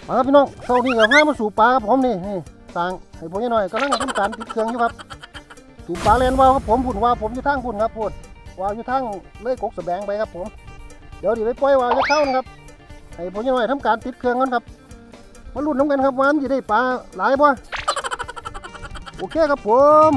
มาครับพี่น้องเช้านี้กับผ้ามาสู่ปลาครับผมนี่สั่งให้ผมหน่อยกำลังทำการติดเครื่องอยู่ครับสู่ปลาเลนวาวครับผมพุ่นว่าผมอยู่ทางพุ่นครับพุ่นวาวอยู่ทางเลยกกสะแบงไปครับผมเดี๋ยวไปปล่อยวาวจะเข้านะครับให้ผมหน่อยทำการติดเครื่องกันครับมาลุ้นน้ำกันครับวันจะได้ปลาหลายบ่โอเคครับผม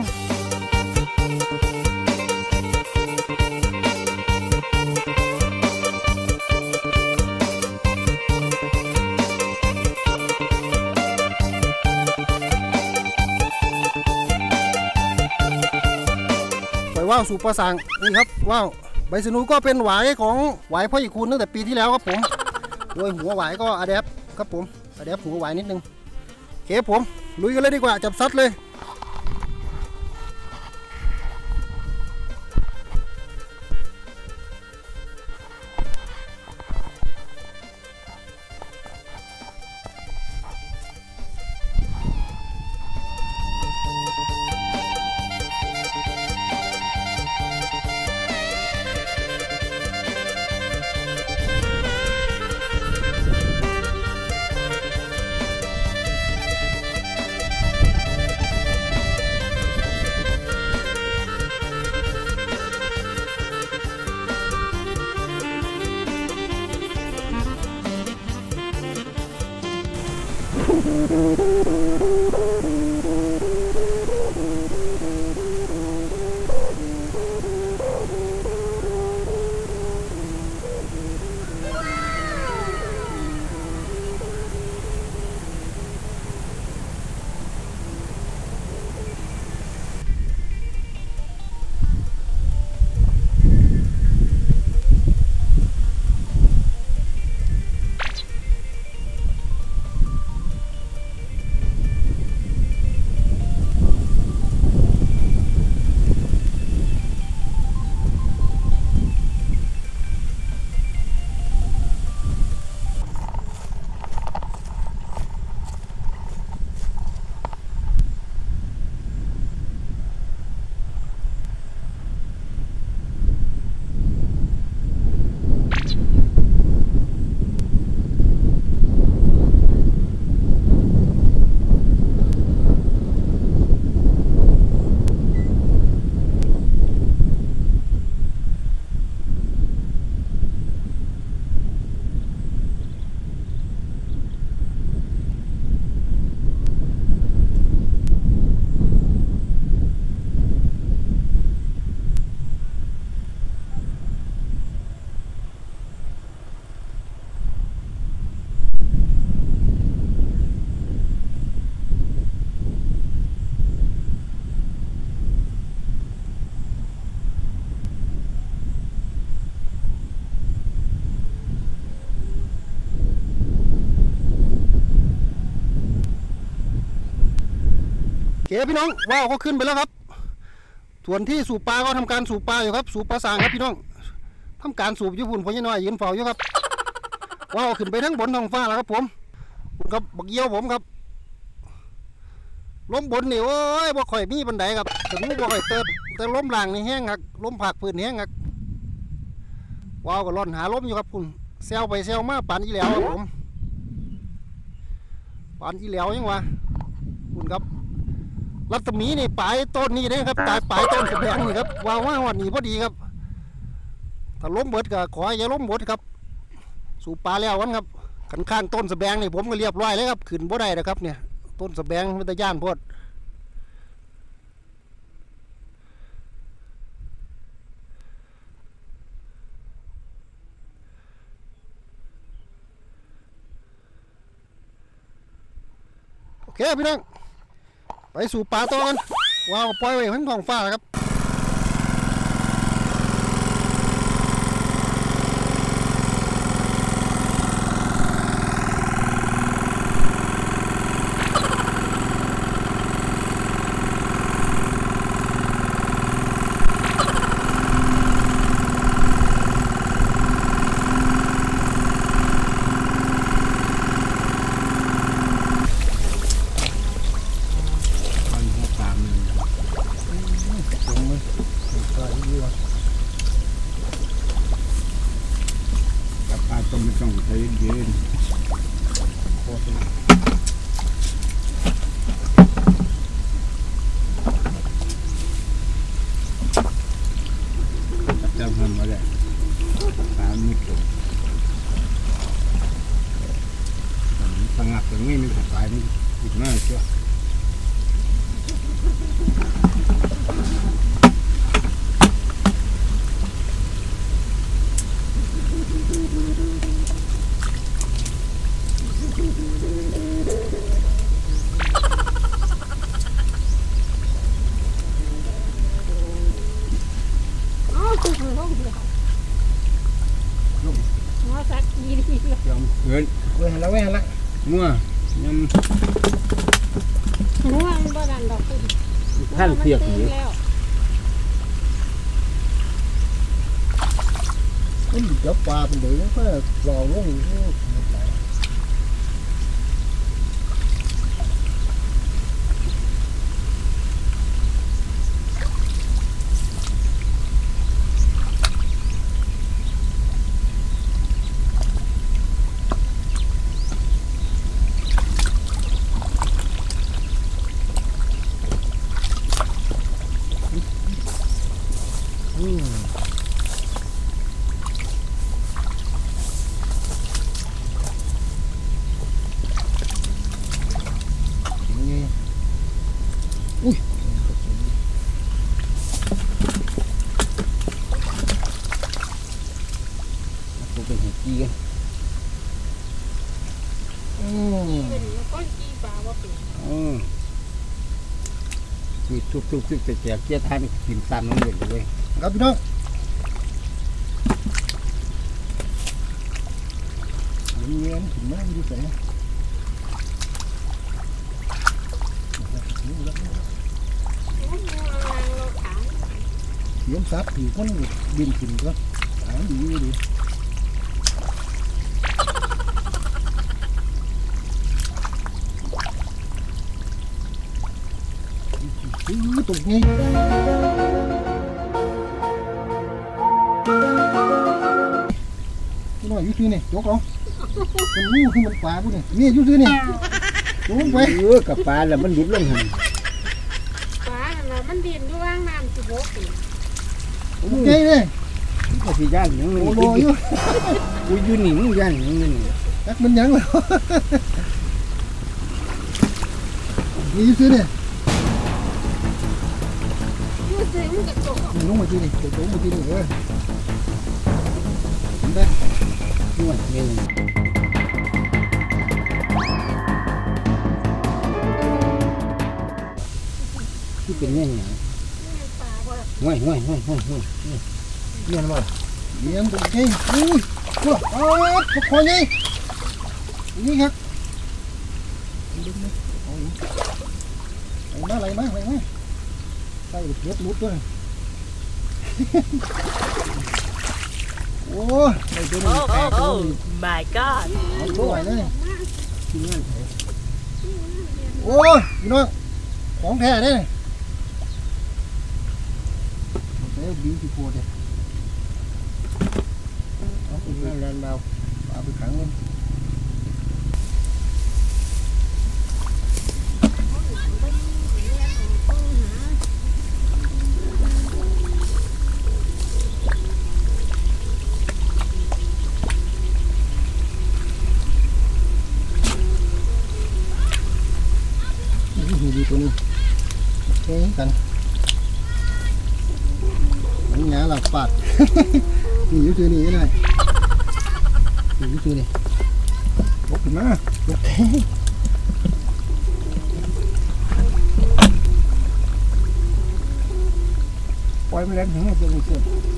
ว้าวสู่ปลาสังนี่ครับว้าวใบสนูก็เป็นหวายของหวายพ่ออีคูนตั้งแต่ปีที่แล้วครับผมโดยหัวหวายก็อะแดปครับผมอะแดปหัวหวายนิดนึงโอเคผมลุยกันเลยดีกว่าจับซัดเลยโอเคพี่น้องว้าวก็ขึ้นไปแล้วครับส่วนที่สูบปลาก็ทำการสูบปลาอยู่ครับสูบปลาสางครับพี่น้องทำการสูบญี่ปุ่นพญาน้อยยืนเฝ้าอยู่ครับว้าวขึ้นไปทั้งบนท้องฟ้าแล้วครับผมกับบักเยี่ยวผมครับล้มบนนี่โอ้ยบ่ค่อยมีบันไดครับถึงบ่ค่อยเติบแต่ล้มล่างนี่แห้งครับล้มผักพื้นแห้งครับว้าวก็ร่อนหาล้มอยู่ครับคุณเซลไปเซลมาปานอีแล้วครับผมปานอีแล้วยังวะคุณครับรัศมีนี่ปลายต้นนี้นะครับปลายต้นสะแบงนี่ครับวาวว่าวันนี้พอดีครับถ้าล้มเบิดก็ขออย่าล้มเบิดครับสูบปลาแล้ววันครับข้างต้นสะแบงนี่ผมก็เรียบร้อยแล้วครับขึ้นบ่ได้นะครับเนี่ยต้นสะแบงมันตะย่านพอดโอเคพี่น้องไปสู่ป่าต่อกันว้าวปล่อยไว้ทั้งท้องฟ้าครับต้องใจเย็นจำมันมาเลยตามมิตรสงัดตรงนี้มันสายมันอีกมากเชียวเงินเว้ยแล้วงัวยำงัวมันบ่ดันดอกคุณท่านเสียกอยู่มันจับปลาเป็นเดือยก็รอลงตัวเป็นเห็ดจีกันมีทุบๆแจกเจี๊ยท่านกินตามน้ำเดือดเลยครับพี่น้องเงี้ยถึงแม่ดูแสงเลี้ยงซับถือคนบินขึ้นก็หาดีดีตกนี้พี่น้อยยูซื้อนี่ยกเอามันงูขึ้นมันปลากูนี่ยูซื้อนี่ลงไปกับปลาแล้วมันดุดลงหันปลาแล้วมันดินด้วยว่างน้ำสิบกโอเคเลยก็สิย่างอย่างนึงโอ้โหกูยืนหนิมึงย่างอย่างนึงตักมันยังเลยนี่ยูซื้อนี่ลงมาที่นี่ลงมาที่นี่ได้นวดเงี้ยที่เป็นเงี้ยห่วยเนี่ยมั้งเลี้ยงตรงนี้อุ้ยว้าวคอนี่นี่ครับอะไรมาใส่เล็บมุดด้วยโอ้ยไอ้ตัวนี้แพ้ตัวนี้ my god เอาตัวไหนเลยโอ้ยพี่น้องของแท้เนี่ยเดี๋ยวบิวที่โพดเนี่ยเอาไปนั่งแลนด์เราเอาไปขังมันดูตัวนี้แค่กันนี่งาหลับปัดนี่ยูทูนี่เลยนี่ยูทูนี่บกขึ้นมาบกปล่อยมันแรงถึงจะมีเสื้อ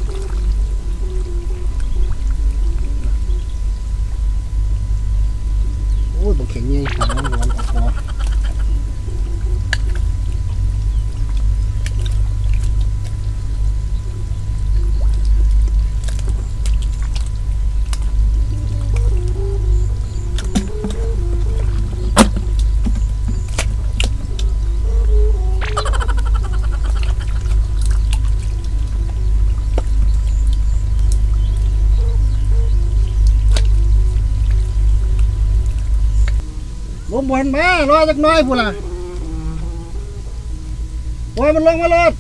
โอ้ยบกแข็งยังหางร้อนออกคอลมบนมารอจักหน่อยพูดล่ะปล่อยมันลงมาเลย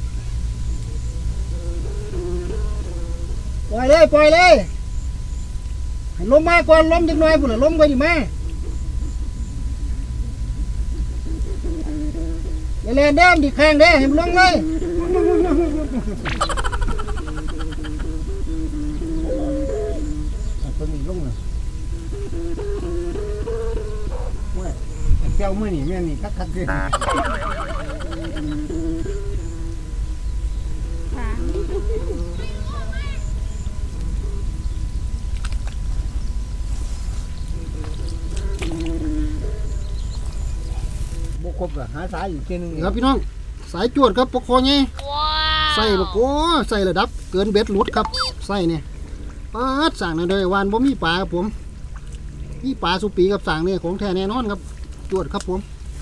ปล่อยเลยให้ลมมาก่อนลมจักหน่อยพูดล่ะลมก็อยู่มาอย่าเล่นเด้มดิแข้งเด้ให้มันลงเลยตัวนี้ลงเลยเจ้ามือนี่แม่นี่คักๆเลยบกครบกับหาสายอยู่เช่นนึงครับพี่น้องสายจวดครับปกคอไงใส่บกโอ้ใส่ระดับเกินเบ็ดหลุดครับใส่เนี่ยปาดสั่งเลยวันบ่มีปลาครับผมมีปลาสุปีกับสั่งเนี่ยของแท้แน่นอนครับจวดครับผม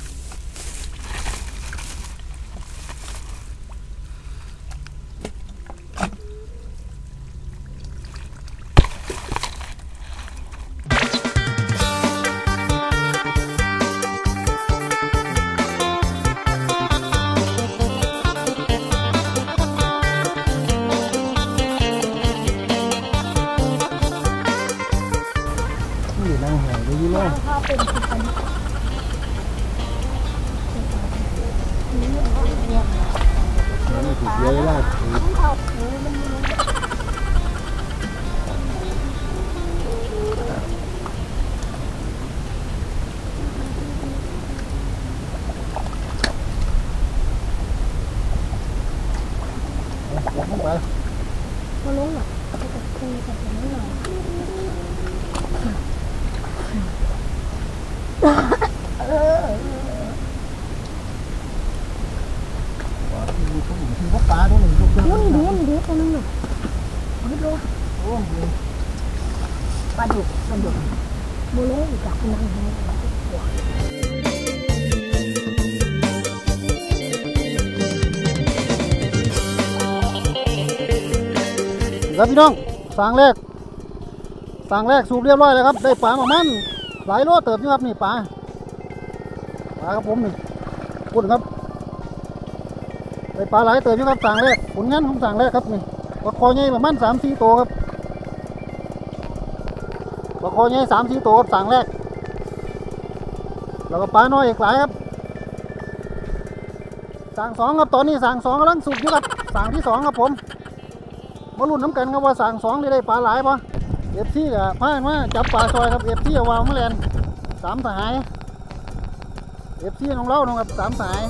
นี่นั่งหายไปยี่ห้อนี่ถูกเยอะมากไปมาลงหรอคุยกับผมหน่อยปลาด้วยหนึ่งลูกมันดีตัวนึงหนึ่งนิดโลโอ้ปลาดุกโมโลอีกจากนั่งให้ครับพี่น้องสางแรกสูบเรียบร้อยแล้วครับได้ปลาประมาณหลายโลเติบนี่ครับนี่ปลาครับผมนี่พูดครับได้ปลาหลายเติบนี่ครับสางแรกผลงานของสางแรกครับนี่ปลาคอใหญ่ประมาณ3-4 ตัวครับปลาคอใหญ่3-4 ตัวครับสางแรกแล้วก็ปลาน้อยอีกหลายครับสาง2ครับตอนนี้สาง2กำลังสุกอยู่ครับสางที่2ครับผมมาลุ้นน้ำกันครับว่าสาง2ได้ปลาหลายปะเอฟซีกับพานว่าจับปลาซอยครับเอฟซีวาวมะแลน3 สหายเอฟซีน้องเล่าน้องครับ3 สหาย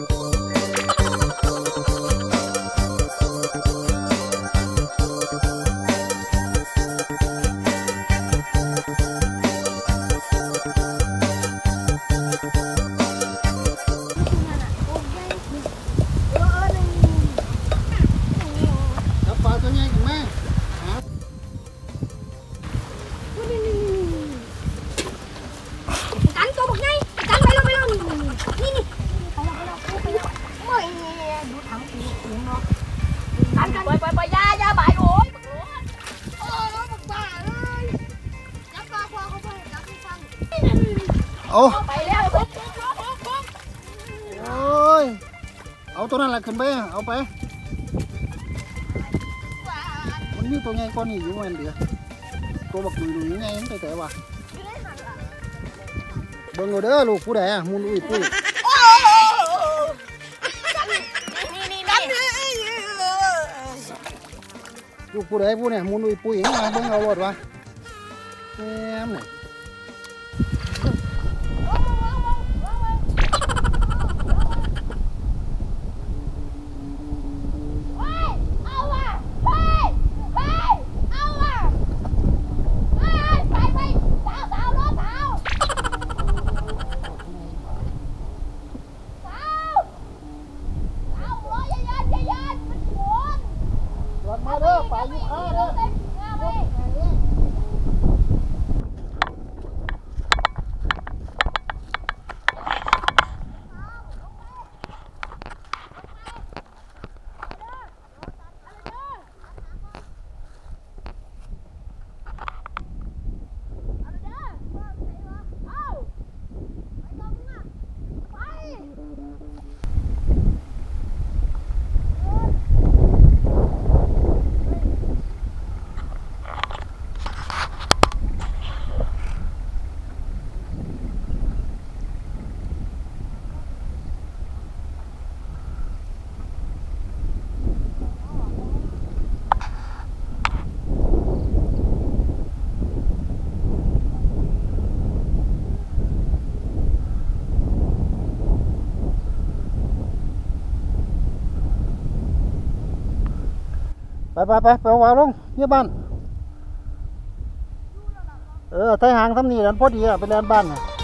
จับปลาตัวใหญ่กันไหมเอาไปแล้วโอ้ยเอาตัวนั้นแหละขึ้นไปเอาไปมันมีตัวใหญ่ก้อนนี้อยู่มันเดียวตัวบักดุยไงแต่ว่าเบิ่งเอาเด้อลูกผู้ใดมูลอุ้ยปุ้ยลูกผู้ใดผู้เนี่ยมูลอุ้ยปุ้ยมาเบิ่งเอารถวะแหมเนี่ยไปเอาวาวลงเยี่ยบ้านไทยหางทำนี่นั่นพอดีอะไปแลนบ้านน่ะ